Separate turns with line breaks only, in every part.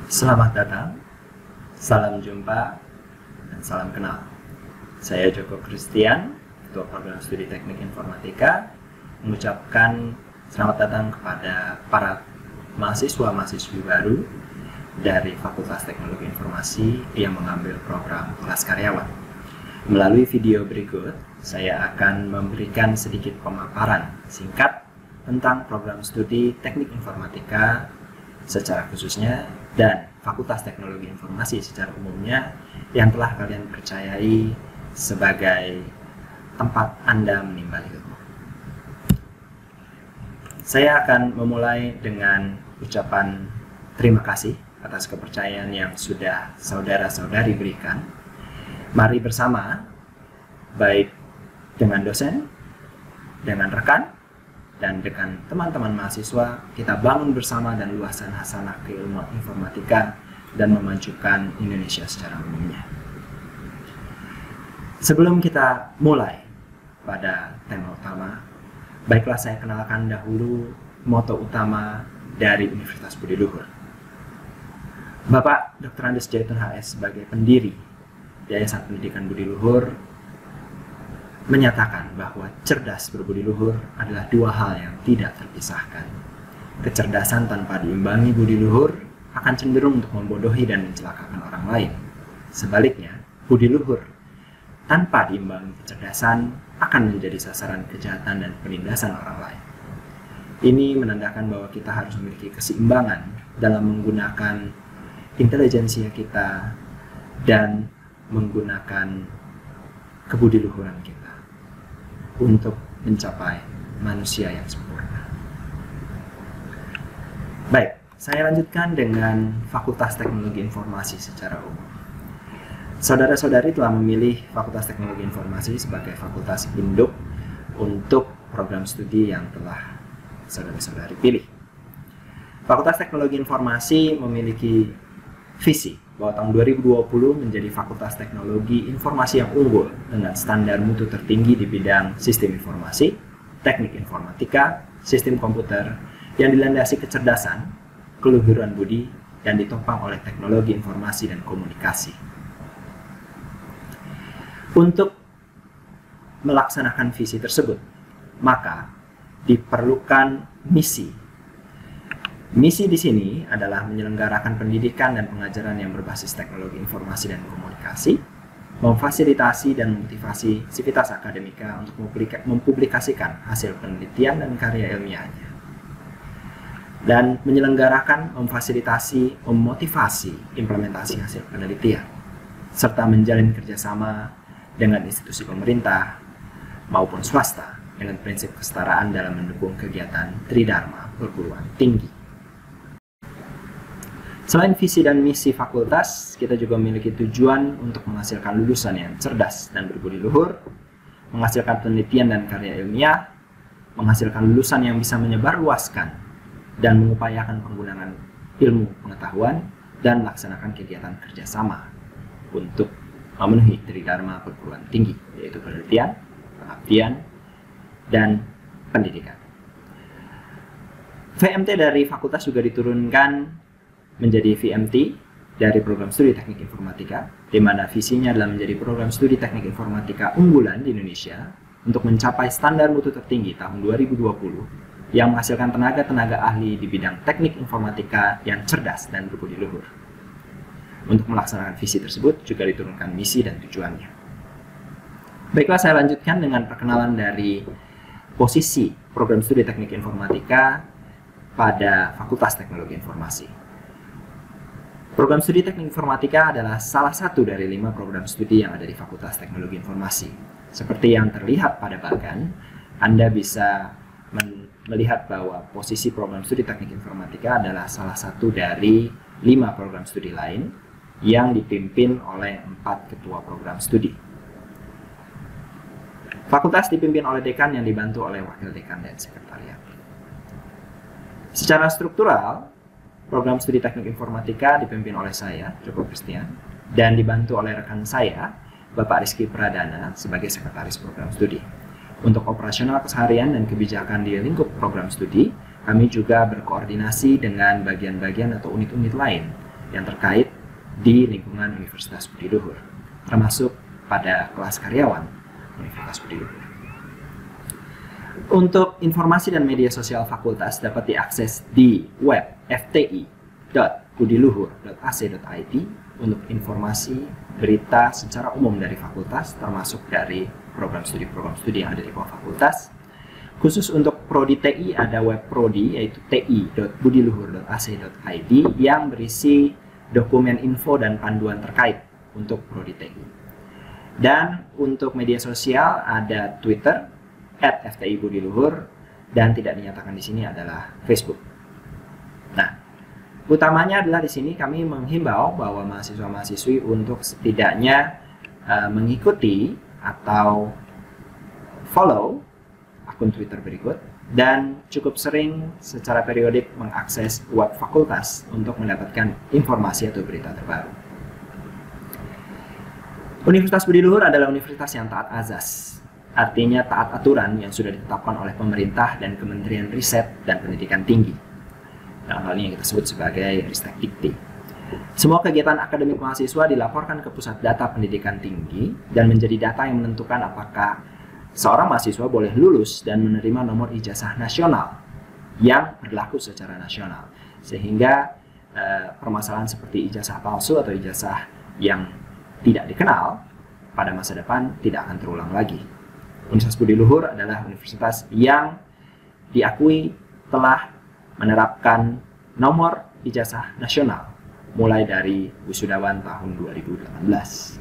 Selamat datang, salam jumpa, dan salam kenal. Saya Joko Christian, Ketua Program Studi Teknik Informatika, mengucapkan selamat datang kepada para mahasiswa-mahasiswi baru dari Fakultas Teknologi Informasi yang mengambil program kelas karyawan. Melalui video berikut, saya akan memberikan sedikit pemaparan singkat tentang program studi Teknik Informatika secara khususnya dan Fakultas Teknologi Informasi secara umumnya yang telah kalian percayai sebagai tempat Anda menimba ilmu. Saya akan memulai dengan ucapan terima kasih atas kepercayaan yang sudah saudara-saudari berikan. Mari bersama, baik dengan dosen, dengan rekan, dan dengan teman-teman mahasiswa, kita bangun bersama dan luaskan hasanah keilmuan informatika dan memajukan Indonesia secara umumnya. Sebelum kita mulai pada tema utama, baiklah saya kenalkan dahulu moto utama dari Universitas Budi Luhur. Bapak Dr. Andes Jaitun HS sebagai pendiri Yayasan Pendidikan Budi Luhur menyatakan bahwa cerdas berbudi luhur adalah dua hal yang tidak terpisahkan. Kecerdasan tanpa diimbangi budi luhur akan cenderung untuk membodohi dan mencelakakan orang lain. Sebaliknya, budi luhur tanpa diimbangi kecerdasan akan menjadi sasaran kejahatan dan penindasan orang lain. Ini menandakan bahwa kita harus memiliki keseimbangan dalam menggunakan intelijensia kita dan menggunakan kebudiluhuran kita untuk mencapai manusia yang sempurna. Baik, saya lanjutkan dengan Fakultas Teknologi Informasi secara umum. Saudara-saudari telah memilih Fakultas Teknologi Informasi sebagai fakultas induk untuk program studi yang telah saudara-saudari pilih. Fakultas Teknologi Informasi memiliki visi bahwa tahun 2020 menjadi Fakultas Teknologi Informasi yang unggul dengan standar mutu tertinggi di bidang sistem informasi, teknik informatika, sistem komputer yang dilandasi kecerdasan, keluhuran budi, dan ditopang oleh teknologi informasi dan komunikasi. Untuk melaksanakan visi tersebut, maka diperlukan misi. Misi di sini adalah menyelenggarakan pendidikan dan pengajaran yang berbasis teknologi informasi dan komunikasi, memfasilitasi dan memotivasi sivitas akademika untuk mempublikasikan hasil penelitian dan karya ilmiahnya, dan menyelenggarakan, memfasilitasi, memotivasi implementasi hasil penelitian, serta menjalin kerjasama dengan institusi pemerintah maupun swasta dengan prinsip kesetaraan dalam mendukung kegiatan Tridharma perguruan tinggi. Selain visi dan misi fakultas, kita juga memiliki tujuan untuk menghasilkan lulusan yang cerdas dan berbudi luhur, menghasilkan penelitian dan karya ilmiah, menghasilkan lulusan yang bisa menyebarluaskan dan mengupayakan penggunaan ilmu pengetahuan, dan melaksanakan kegiatan kerjasama untuk memenuhi Tridharma perguruan tinggi, yaitu penelitian, pengabdian, dan pendidikan. VMT dari fakultas juga diturunkan menjadi VMT dari program studi teknik informatika, di mana visinya adalah menjadi program studi teknik informatika unggulan di Indonesia untuk mencapai standar mutu tertinggi tahun 2020 yang menghasilkan tenaga-tenaga ahli di bidang teknik informatika yang cerdas dan berbudi luhur. Untuk melaksanakan visi tersebut juga diturunkan misi dan tujuannya. Baiklah, saya lanjutkan dengan perkenalan dari posisi program studi teknik informatika pada Fakultas Teknologi Informasi. Program studi teknik informatika adalah salah satu dari 5 program studi yang ada di Fakultas Teknologi Informasi. Seperti yang terlihat pada bagan, Anda bisa melihat bahwa posisi program studi teknik informatika adalah salah satu dari 5 program studi lain yang dipimpin oleh 4 ketua program studi. Fakultas dipimpin oleh dekan yang dibantu oleh wakil dekan dan sekretariat. Secara struktural, program studi teknik informatika dipimpin oleh saya, Joko Christian, dan dibantu oleh rekan saya, Bapak Rizky Pradana, sebagai sekretaris program studi. Untuk operasional keseharian dan kebijakan di lingkup program studi, kami juga berkoordinasi dengan bagian-bagian atau unit-unit lain yang terkait di lingkungan Universitas Budi Luhur, termasuk pada kelas karyawan Universitas Budi Luhur. Untuk informasi dan media sosial fakultas dapat diakses di web fti.budiluhur.ac.id untuk informasi berita secara umum dari fakultas, termasuk dari program studi yang ada di bawah fakultas. Khusus untuk Prodi TI ada web Prodi, yaitu ti.budiluhur.ac.id yang berisi dokumen info dan panduan terkait untuk Prodi TI. Dan untuk media sosial ada Twitter @fti_budiluhur dan tidak dinyatakan di sini adalah Facebook. Nah, utamanya adalah di sini kami menghimbau bahwa mahasiswa-mahasiswi untuk setidaknya mengikuti atau follow akun Twitter berikut dan cukup sering secara periodik mengakses web fakultas untuk mendapatkan informasi atau berita terbaru. Universitas Budi Luhur adalah universitas yang taat azas, artinya taat aturan yang sudah ditetapkan oleh pemerintah dan Kementerian Riset dan Pendidikan Tinggi. Dalam hal ini yang kita sebut sebagai Ristek-Dikti. Semua kegiatan akademik mahasiswa dilaporkan ke Pusat Data Pendidikan Tinggi dan menjadi data yang menentukan apakah seorang mahasiswa boleh lulus dan menerima nomor ijazah nasional yang berlaku secara nasional. Sehingga permasalahan seperti ijazah palsu atau ijazah yang tidak dikenal pada masa depan tidak akan terulang lagi. Universitas Budi Luhur adalah universitas yang diakui telah menerapkan nomor ijazah nasional mulai dari wisudawan tahun 2018.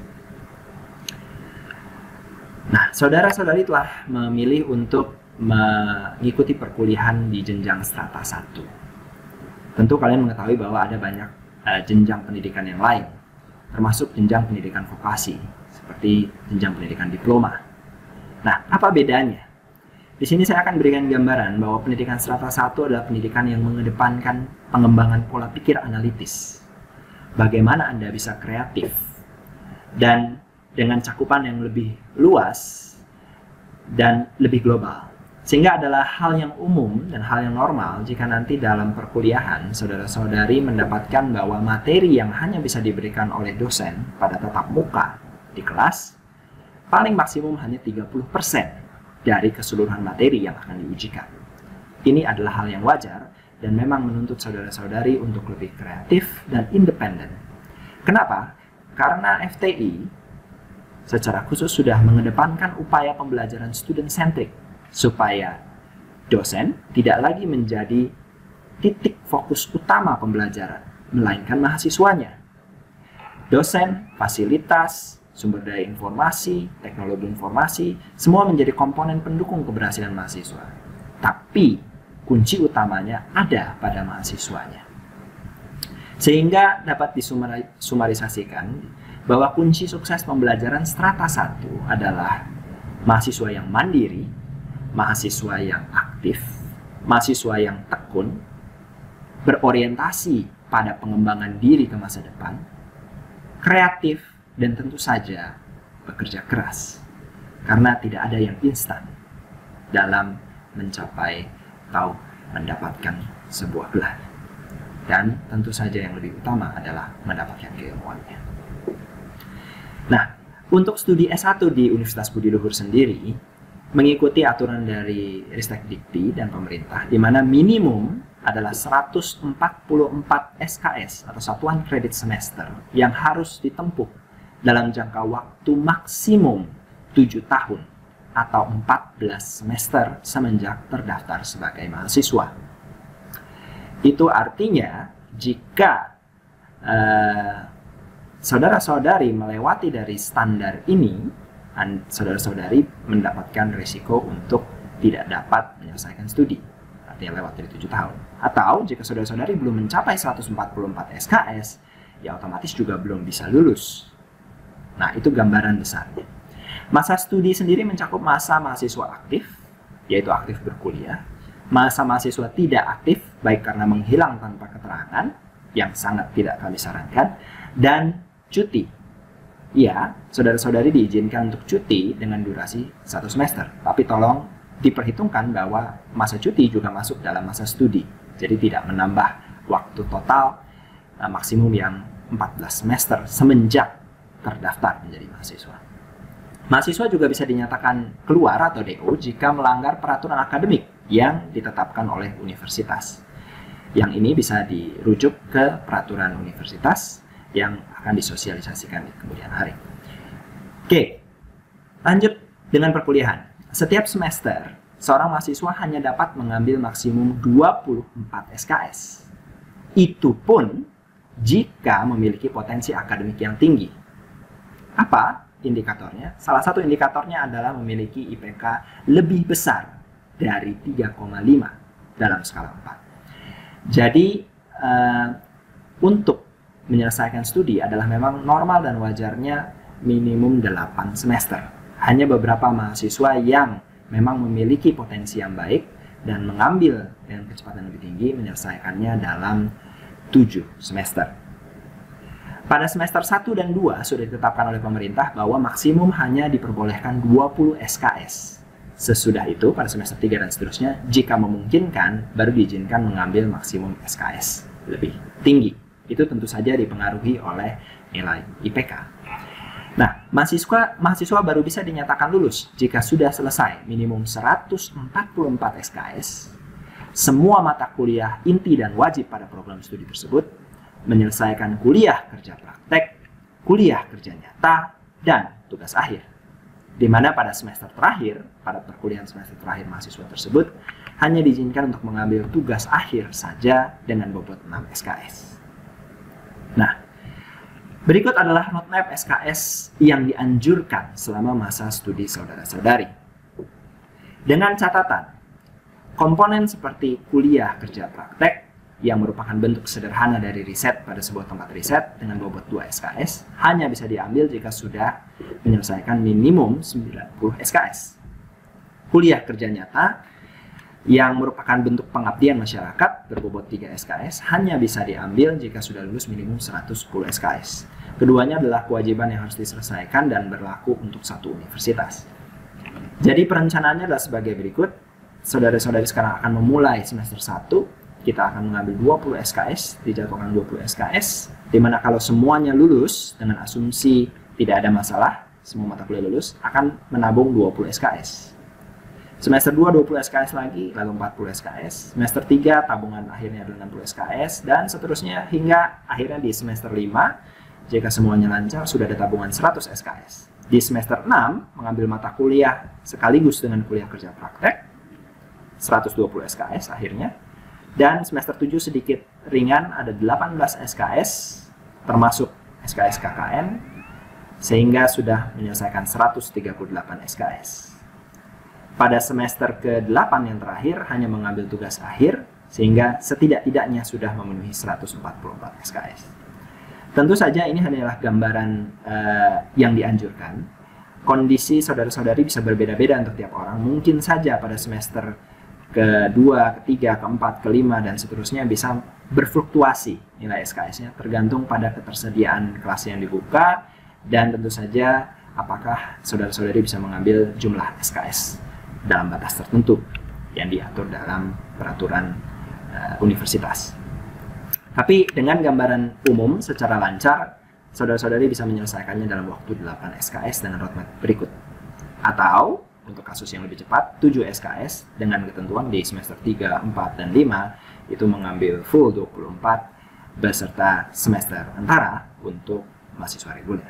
Nah, saudara-saudari telah memilih untuk mengikuti perkuliahan di jenjang strata 1. Tentu kalian mengetahui bahwa ada banyak jenjang pendidikan yang lain, termasuk jenjang pendidikan vokasi, seperti jenjang pendidikan diploma. Nah, apa bedanya? Di sini saya akan berikan gambaran bahwa pendidikan strata 1 adalah pendidikan yang mengedepankan pengembangan pola pikir analitis. Bagaimana Anda bisa kreatif dan dengan cakupan yang lebih luas dan lebih global. Sehingga adalah hal yang umum dan hal yang normal jika nanti dalam perkuliahan saudara-saudari mendapatkan bahwa materi yang hanya bisa diberikan oleh dosen pada tatap muka di kelas paling maksimum hanya 30% dari keseluruhan materi yang akan diujikan. Ini adalah hal yang wajar dan memang menuntut saudara-saudari untuk lebih kreatif dan independen. Kenapa? Karena FTI secara khusus sudah mengedepankan upaya pembelajaran student-centric supaya dosen tidak lagi menjadi titik fokus utama pembelajaran, melainkan mahasiswanya. Dosen, fasilitas, sumber daya informasi, teknologi informasi, semua menjadi komponen pendukung keberhasilan mahasiswa. Tapi kunci utamanya ada pada mahasiswanya. Sehingga dapat disumarisasikan bahwa kunci sukses pembelajaran strata 1 adalah mahasiswa yang mandiri, mahasiswa yang aktif, mahasiswa yang tekun, berorientasi pada pengembangan diri ke masa depan, kreatif, dan tentu saja bekerja keras. Karena tidak ada yang instan dalam mencapai atau mendapatkan sebuah gelar. Dan tentu saja yang lebih utama adalah mendapatkan keilmuannya. Nah, untuk studi S1 di Universitas Budi Luhur sendiri, mengikuti aturan dari Ristek-Dikti dan pemerintah, di mana minimum adalah 144 SKS atau satuan kredit semester yang harus ditempuh dalam jangka waktu maksimum 7 tahun atau 14 semester semenjak terdaftar sebagai mahasiswa. Itu artinya jika saudara-saudari melewati dari standar ini, saudara-saudari mendapatkan risiko untuk tidak dapat menyelesaikan studi, artinya lewat dari 7 tahun. Atau jika saudara-saudari belum mencapai 144 SKS, ya otomatis juga belum bisa lulus. Nah, itu gambaran besarnya. Masa studi sendiri mencakup masa mahasiswa aktif, yaitu aktif berkuliah, masa mahasiswa tidak aktif, baik karena menghilang tanpa keterangan, yang sangat tidak kami sarankan, dan cuti. Ya, saudara-saudari diizinkan untuk cuti dengan durasi 1 semester, tapi tolong diperhitungkan bahwa masa cuti juga masuk dalam masa studi, jadi tidak menambah waktu total maksimum yang 14 semester semenjak terdaftar menjadi mahasiswa. Mahasiswa juga bisa dinyatakan keluar atau DO jika melanggar peraturan akademik yang ditetapkan oleh universitas. Yang ini bisa dirujuk ke peraturan universitas yang akan disosialisasikan di kemudian hari. Oke, lanjut dengan perkuliahan. Setiap semester, seorang mahasiswa hanya dapat mengambil maksimum 24 SKS. Itu pun jika memiliki potensi akademik yang tinggi. Apa indikatornya? Salah satu indikatornya adalah memiliki IPK lebih besar dari 3,5 dalam skala 4. Jadi, untuk menyelesaikan studi adalah memang normal dan wajarnya minimum 8 semester. Hanya beberapa mahasiswa yang memang memiliki potensi yang baik dan mengambil dengan kecepatan lebih tinggi menyelesaikannya dalam 7 semester. Pada semester 1 dan 2 sudah ditetapkan oleh pemerintah bahwa maksimum hanya diperbolehkan 20 SKS. Sesudah itu pada semester 3 dan seterusnya, jika memungkinkan baru diizinkan mengambil maksimum SKS lebih tinggi. Itu tentu saja dipengaruhi oleh nilai IPK. Nah, mahasiswa baru bisa dinyatakan lulus jika sudah selesai minimum 144 SKS, semua mata kuliah inti dan wajib pada program studi tersebut, menyelesaikan kuliah kerja praktek, kuliah kerja nyata, dan tugas akhir. Di mana pada semester terakhir, pada perkuliahan semester terakhir mahasiswa tersebut, hanya diizinkan untuk mengambil tugas akhir saja dengan bobot 6 SKS. Nah, berikut adalah roadmap SKS yang dianjurkan selama masa studi saudara-saudari. Dengan catatan, komponen seperti kuliah kerja praktek yang merupakan bentuk sederhana dari riset pada sebuah tempat riset dengan bobot 2 SKS hanya bisa diambil jika sudah menyelesaikan minimum 90 SKS. Kuliah kerja nyata yang merupakan bentuk pengabdian masyarakat berbobot 3 SKS hanya bisa diambil jika sudah lulus minimum 110 SKS. Keduanya adalah kewajiban yang harus diselesaikan dan berlaku untuk satu universitas. Jadi perencanaannya adalah sebagai berikut. Saudara-saudari sekarang akan memulai semester 1. Kita akan mengambil 20 SKS, dijadwalkan 20 SKS, di mana kalau semuanya lulus dengan asumsi tidak ada masalah, semua mata kuliah lulus, akan menabung 20 SKS. Semester 2 20 SKS lagi, lalu 40 SKS. Semester 3 tabungan akhirnya adalah 60 SKS, dan seterusnya hingga akhirnya di semester 5, jika semuanya lancar, sudah ada tabungan 100 SKS. Di semester 6, mengambil mata kuliah sekaligus dengan kuliah kerja praktek, 120 SKS akhirnya. Dan semester 7 sedikit ringan, ada 18 SKS, termasuk SKS KKN, sehingga sudah menyelesaikan 138 SKS. Pada semester ke-8 yang terakhir hanya mengambil tugas akhir, sehingga setidak-tidaknya sudah memenuhi 144 SKS. Tentu saja ini hanyalah gambaran yang dianjurkan. Kondisi saudara-saudari bisa berbeda-beda untuk tiap orang. Mungkin saja pada semester ke-2, ke-3, ke-4, ke-5, dan seterusnya bisa berfluktuasi nilai SKS-nya, tergantung pada ketersediaan kelas yang dibuka, dan tentu saja apakah saudara-saudari bisa mengambil jumlah SKS dalam batas tertentu yang diatur dalam peraturan universitas. Tapi dengan gambaran umum secara lancar, saudara-saudari bisa menyelesaikannya dalam waktu 8 SKS dengan roadmap berikut. Atau untuk kasus yang lebih cepat, 7 SKS dengan ketentuan di semester 3, 4, dan 5 itu mengambil full 24 beserta semester antara untuk mahasiswa reguler.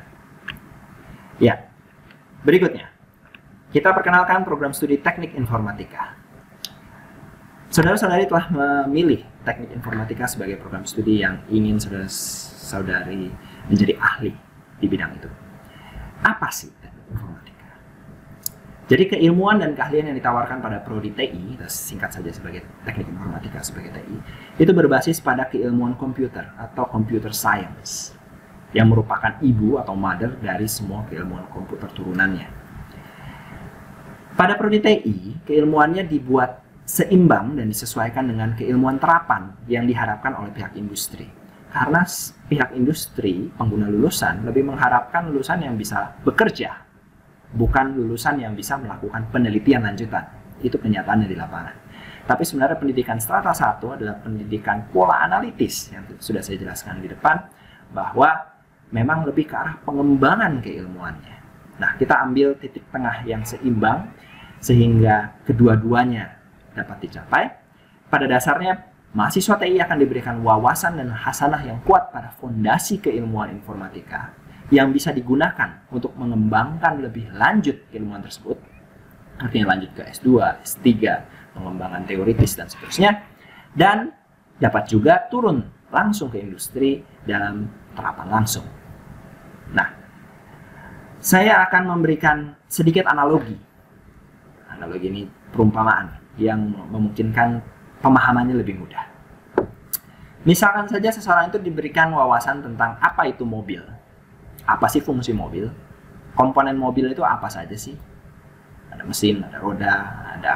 Ya, berikutnya kita perkenalkan program studi Teknik Informatika. Saudara-saudari telah memilih Teknik Informatika sebagai program studi yang ingin saudara-saudari menjadi ahli di bidang itu. Apa sih Teknik Informatika? Jadi keilmuan dan keahlian yang ditawarkan pada prodi TI, singkat saja sebagai Teknik Informatika sebagai TI, itu berbasis pada keilmuan komputer atau computer science, yang merupakan ibu atau mother dari semua keilmuan komputer turunannya. Pada prodi TI, keilmuannya dibuat seimbang dan disesuaikan dengan keilmuan terapan yang diharapkan oleh pihak industri. Karena pihak industri, pengguna lulusan, lebih mengharapkan lulusan yang bisa bekerja, bukan lulusan yang bisa melakukan penelitian lanjutan. Itu kenyataannya di lapangan. Tapi sebenarnya pendidikan strata 1 adalah pendidikan pola analitis yang sudah saya jelaskan di depan, bahwa memang lebih ke arah pengembangan keilmuannya. Nah, kita ambil titik tengah yang seimbang sehingga kedua-duanya dapat dicapai. Pada dasarnya, mahasiswa TI akan diberikan wawasan dan hasanah yang kuat pada fondasi keilmuan informatika yang bisa digunakan untuk mengembangkan lebih lanjut keilmuan tersebut. Artinya lanjut ke S2, S3, pengembangan teoritis dan seterusnya. Dan dapat juga turun langsung ke industri dalam terapan langsung. Nah, saya akan memberikan sedikit analogi. Analogi ini perumpamaan yang memungkinkan pemahamannya lebih mudah. Misalkan saja seseorang itu diberikan wawasan tentang apa itu mobil. Apa sih fungsi mobil? Komponen mobil itu apa saja sih? Ada mesin, ada roda, ada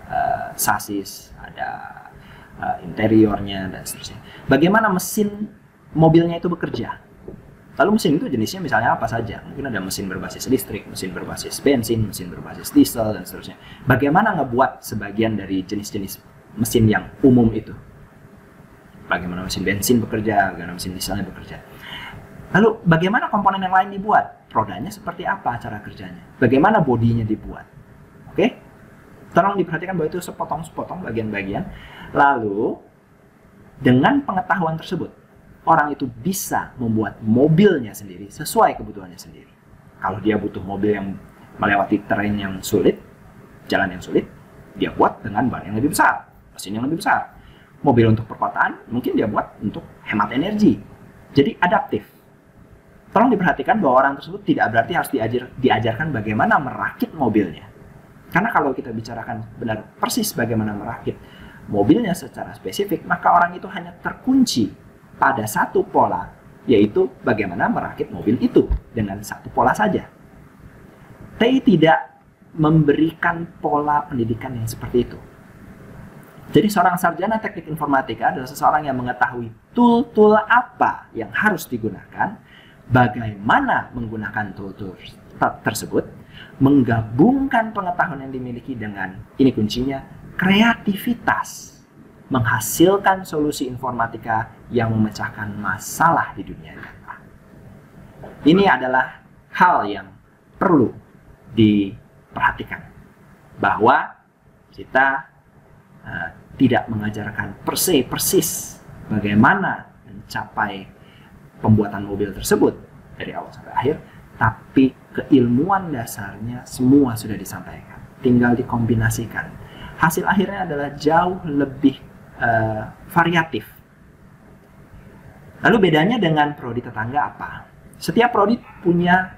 sasis, ada interiornya, dan seterusnya. Bagaimana mesin mobilnya itu bekerja? Lalu mesin itu jenisnya misalnya apa saja? Mungkin ada mesin berbasis listrik, mesin berbasis bensin, mesin berbasis diesel, dan seterusnya. Bagaimana ngebuat sebagian dari jenis-jenis mesin yang umum itu? Bagaimana mesin bensin bekerja, bagaimana mesin dieselnya bekerja. Lalu bagaimana komponen yang lain dibuat? Rodanya seperti apa cara kerjanya? Bagaimana bodinya dibuat? Oke? Tolong diperhatikan bahwa itu sepotong-sepotong bagian-bagian. Lalu dengan pengetahuan tersebut, orang itu bisa membuat mobilnya sendiri sesuai kebutuhannya sendiri. Kalau dia butuh mobil yang melewati terrain yang sulit, jalan yang sulit, dia buat dengan ban yang lebih besar, mesin yang lebih besar. Mobil untuk perkotaan, mungkin dia buat untuk hemat energi. Jadi adaptif. Tolong diperhatikan bahwa orang tersebut tidak berarti harus diajarkan bagaimana merakit mobilnya. Karena kalau kita bicarakan benar persis bagaimana merakit mobilnya secara spesifik, maka orang itu hanya terkunci pada satu pola, yaitu bagaimana merakit mobil itu dengan satu pola saja. TI tidak memberikan pola pendidikan yang seperti itu. Jadi seorang sarjana teknik informatika adalah seseorang yang mengetahui tool-tool apa yang harus digunakan, bagaimana menggunakan tool-tool tersebut, menggabungkan pengetahuan yang dimiliki dengan, ini kuncinya, kreativitas, menghasilkan solusi informatika yang memecahkan masalah di dunia nyata. Ini adalah hal yang perlu diperhatikan, bahwa kita tidak mengajarkan persis bagaimana mencapai pembuatan mobil tersebut dari awal sampai akhir, tapi keilmuan dasarnya semua sudah disampaikan, tinggal dikombinasikan. Hasil akhirnya adalah jauh lebih variatif. Lalu bedanya dengan prodi tetangga apa? Setiap prodi punya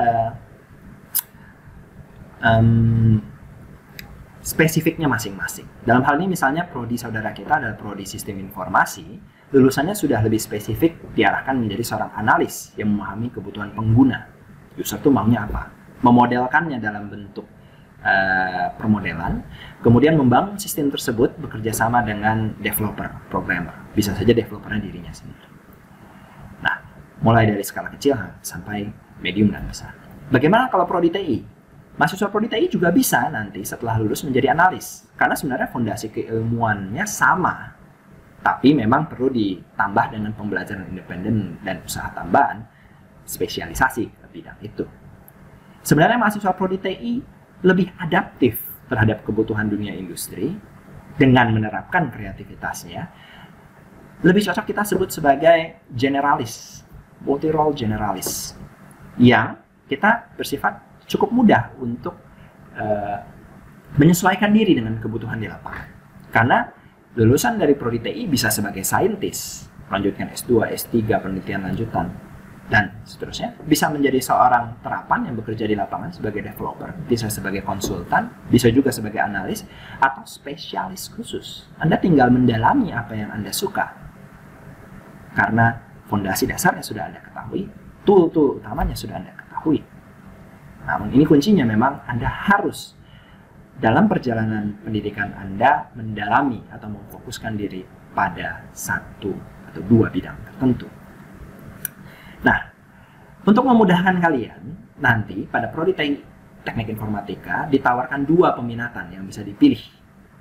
spesifiknya masing-masing. Dalam hal ini misalnya prodi saudara kita adalah prodi sistem informasi, lulusannya sudah lebih spesifik diarahkan menjadi seorang analis yang memahami kebutuhan pengguna. User itu maunya apa? Memodelkannya dalam bentuk permodelan, kemudian membangun sistem tersebut bekerja sama dengan developer, programmer. Bisa saja developernya dirinya sendiri. Nah, mulai dari skala kecil sampai medium dan besar. Bagaimana kalau prodi TI? Mahasiswa prodi TI juga bisa nanti setelah lulus menjadi analis, karena sebenarnya fondasi keilmuannya sama, tapi memang perlu ditambah dengan pembelajaran independen dan usaha tambahan spesialisasi ke bidang itu. Sebenarnya mahasiswa prodi TI lebih adaptif terhadap kebutuhan dunia industri dengan menerapkan kreativitasnya. Lebih cocok kita sebut sebagai generalis, multi-role generalis, yang kita bersifat cukup mudah untuk menyesuaikan diri dengan kebutuhan di lapangan. Karena lulusan dari prodi TI bisa sebagai saintis, melanjutkan S2, S3, penelitian lanjutan, dan seterusnya. Bisa menjadi seorang terapan yang bekerja di lapangan sebagai developer, bisa sebagai konsultan, bisa juga sebagai analis, atau spesialis khusus. Anda tinggal mendalami apa yang Anda suka. Karena fondasi dasarnya sudah Anda ketahui, tool-tool utamanya sudah Anda ketahui. Namun ini kuncinya memang Anda harus dalam perjalanan pendidikan Anda mendalami atau memfokuskan diri pada satu atau dua bidang tertentu. Nah, untuk memudahkan kalian, nanti pada prodi teknik informatika ditawarkan dua peminatan yang bisa dipilih.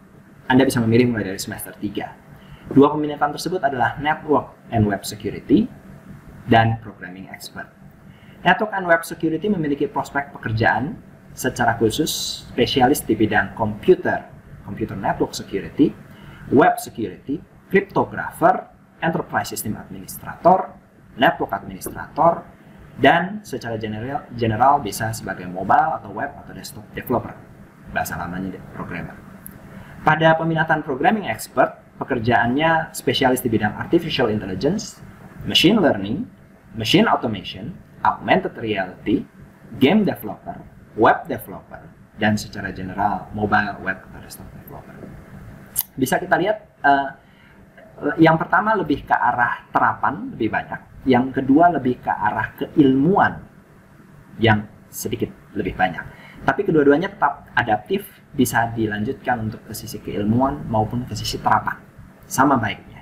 Anda bisa memilih mulai dari semester 3. Dua peminatan tersebut adalah Network and Web Security dan Programming Expert. Network and Web Security memiliki prospek pekerjaan secara khusus spesialis di bidang computer network security, web security, cryptographer, enterprise system administrator, network administrator, dan secara general bisa sebagai mobile atau web atau desktop developer, bahasa lamanya programmer. Pada peminatan programming expert, pekerjaannya spesialis di bidang artificial intelligence, machine learning, machine automation, augmented reality, game developer, web developer, dan secara general mobile web atau desktop developer. Bisa kita lihat yang pertama lebih ke arah terapan lebih banyak, yang kedua lebih ke arah keilmuan yang sedikit lebih banyak. Tapi kedua-duanya tetap adaptif, bisa dilanjutkan untuk ke sisi keilmuan maupun ke sisi terapan. Sama baiknya.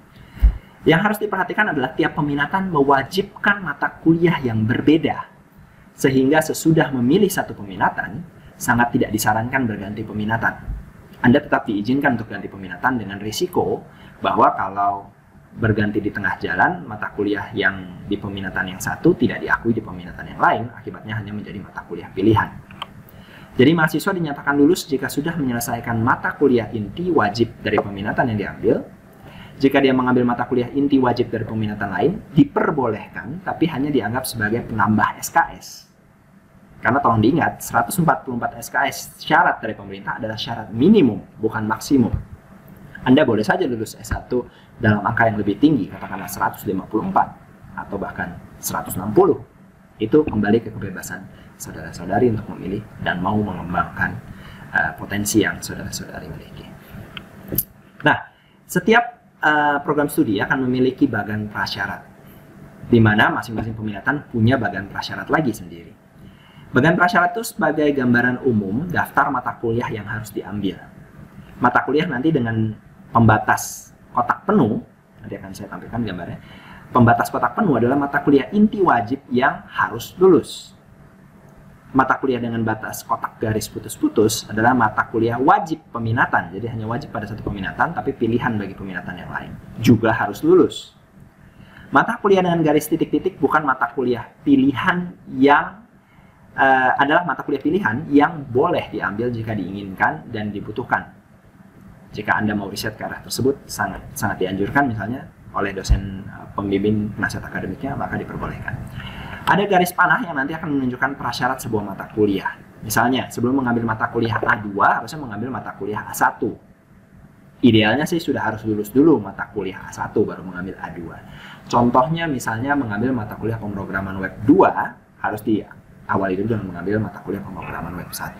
Yang harus diperhatikan adalah tiap peminatan mewajibkan mata kuliah yang berbeda. Sehingga sesudah memilih satu peminatan, sangat tidak disarankan berganti peminatan. Anda tetap diizinkan untuk ganti peminatan dengan risiko bahwa kalau berganti di tengah jalan, mata kuliah yang di peminatan yang satu tidak diakui di peminatan yang lain, akibatnya hanya menjadi mata kuliah pilihan. Jadi mahasiswa dinyatakan lulus jika sudah menyelesaikan mata kuliah inti wajib dari peminatan yang diambil. Jika dia mengambil mata kuliah inti wajib dari peminatan lain, diperbolehkan, tapi hanya dianggap sebagai penambah SKS. Karena tolong diingat, 144 SKS syarat dari pemerintah adalah syarat minimum, bukan maksimum. Anda boleh saja lulus S1 dalam angka yang lebih tinggi, katakanlah 154 atau bahkan 160. Itu kembali ke kebebasan saudara-saudari untuk memilih dan mau mengembangkan potensi yang saudara-saudari miliki. Nah, setiap program studi akan memiliki bagan prasyarat, di mana masing-masing peminatan punya bagan prasyarat lagi sendiri. Bagan prasyarat itu sebagai gambaran umum daftar mata kuliah yang harus diambil. Mata kuliah nanti dengan pembatas kotak penuh, nanti akan saya tampilkan gambarnya. Pembatas kotak penuh adalah mata kuliah inti wajib yang harus lulus. Mata kuliah dengan batas kotak garis putus-putus adalah mata kuliah wajib peminatan. Jadi hanya wajib pada satu peminatan, tapi pilihan bagi peminatan yang lain. Juga harus lulus. Mata kuliah dengan garis titik-titik bukan mata kuliah pilihan yang adalah mata kuliah pilihan yang boleh diambil jika diinginkan dan dibutuhkan. Jika Anda mau riset ke arah tersebut, sangat dianjurkan misalnya oleh dosen pembimbing penasihat akademiknya, maka diperbolehkan. Ada garis panah yang nanti akan menunjukkan prasyarat sebuah mata kuliah. Misalnya, sebelum mengambil mata kuliah A2, harusnya mengambil mata kuliah A1. Idealnya sih sudah harus lulus dulu mata kuliah A1 baru mengambil A2. Contohnya misalnya mengambil mata kuliah pemrograman web 2, harus diawali dulu dengan mengambil mata kuliah pemrograman web 1.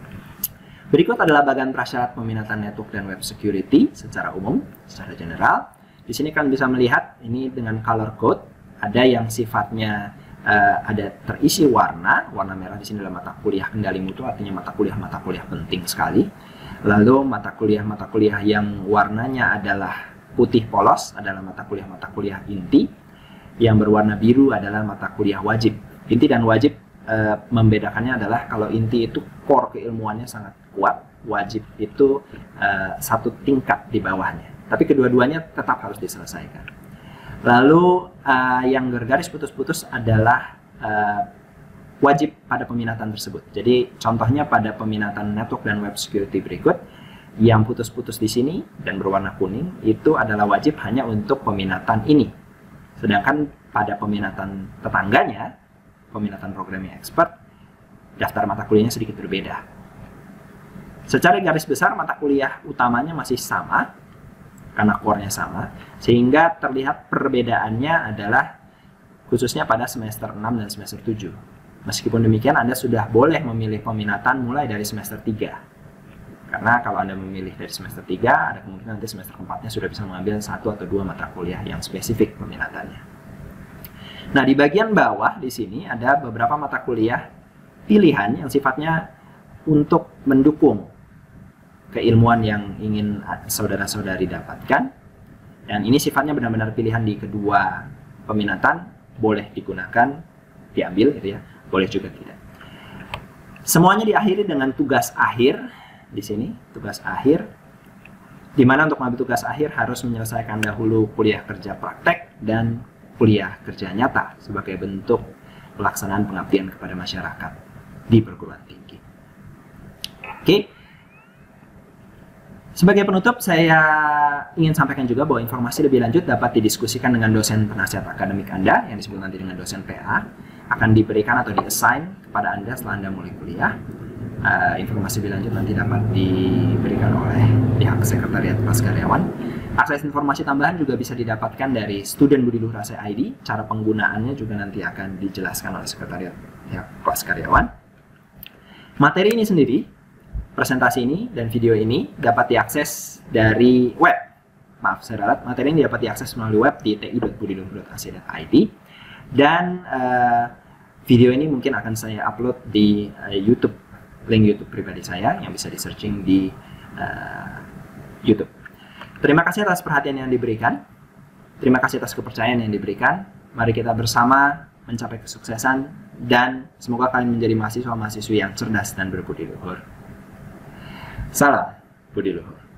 Berikut adalah bagan prasyarat peminatan network dan web security secara umum, secara general. Di sini kalian bisa melihat ini dengan color code, ada yang sifatnya ada terisi warna merah di sini adalah mata kuliah kendali mutu, artinya mata kuliah penting sekali. Lalu mata kuliah yang warnanya adalah putih polos adalah mata kuliah inti, yang berwarna biru adalah mata kuliah wajib. Inti dan wajib membedakannya adalah kalau inti itu core keilmuannya sangat kuat, wajib itu satu tingkat di bawahnya. Tapi kedua-duanya tetap harus diselesaikan. Lalu yang bergaris putus-putus adalah wajib pada peminatan tersebut. Jadi contohnya pada peminatan network dan web security berikut, yang putus-putus di sini dan berwarna kuning itu adalah wajib hanya untuk peminatan ini. Sedangkan pada peminatan tetangganya, peminatan programming expert, daftar mata kuliahnya sedikit berbeda. Secara garis besar mata kuliah utamanya masih sama, karena core-nya sama, sehingga terlihat perbedaannya adalah khususnya pada semester 6 dan semester 7. Meskipun demikian, Anda sudah boleh memilih peminatan mulai dari semester 3. Karena kalau Anda memilih dari semester 3, ada kemungkinan nanti semester 4-nya sudah bisa mengambil 1 atau 2 mata kuliah yang spesifik peminatannya. Nah, di bagian bawah di sini ada beberapa mata kuliah pilihan yang sifatnya untuk mendukung keilmuan yang ingin saudara-saudari dapatkan, dan ini sifatnya benar-benar pilihan di kedua peminatan, boleh digunakan, diambil gitu ya, boleh juga tidak. Semuanya diakhiri dengan tugas akhir di sini, tugas akhir di mana untuk mengambil tugas akhir harus menyelesaikan dahulu kuliah kerja praktek dan kuliah kerja nyata sebagai bentuk pelaksanaan pengabdian kepada masyarakat di perguruan tinggi. Oke. Sebagai penutup, saya ingin sampaikan juga bahwa informasi lebih lanjut dapat didiskusikan dengan dosen penasihat akademik Anda, yang disebut nanti dengan dosen PA, akan diberikan atau di-assign kepada Anda setelah Anda mulai kuliah. Informasi lebih lanjut nanti dapat diberikan oleh pihak Sekretariat Kelas Karyawan. Akses informasi tambahan juga bisa didapatkan dari Student Budi Luhur Rasa ID. Cara penggunaannya juga nanti akan dijelaskan oleh Sekretariat pihak Kelas Karyawan. Materi ini sendiri, presentasi ini dan video ini dapat diakses dari web. Maaf, saya ralat. Materi ini dapat diakses melalui web di ti.budiluhur.ac.id. Dan video ini mungkin akan saya upload di YouTube, link YouTube pribadi saya yang bisa di-searching di YouTube. Terima kasih atas perhatian yang diberikan. Terima kasih atas kepercayaan yang diberikan. Mari kita bersama mencapai kesuksesan dan semoga kalian menjadi mahasiswa-mahasiswi yang cerdas dan berbudi luhur. Salam Budi Luhur.